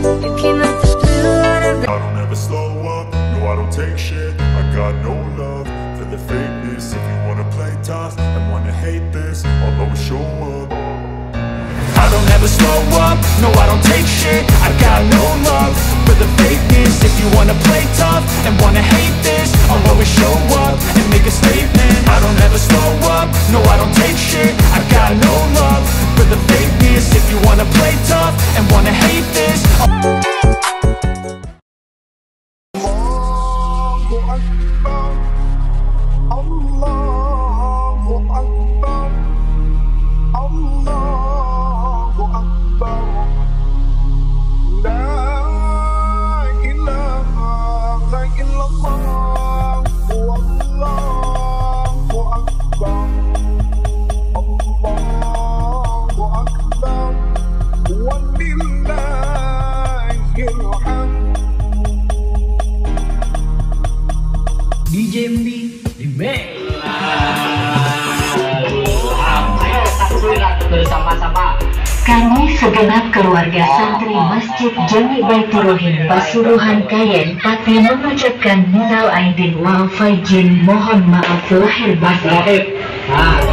You cannot just do whatever. I don't ever slow up, no I don't take shit. I got no love for the fakeness. If you wanna play tough and wanna hate this, I'll always show up. I don't ever slow up, no I don't take shit. I got no love for the fakeness. If you wanna play tough and wanna hate this, I'll always show up and make a statement. I don't ever slow up, no I don't take shit. I got no love for the fakeness. If you wanna play tough and wanna hate this, DJ MD Remix. Bersama-sama Kami segenap keluarga santri Masjid Jami Baitur Rahim Pasuruan Kayen Pati mengucapkan minal aidin wal faizin, mohon maaf lahir batin.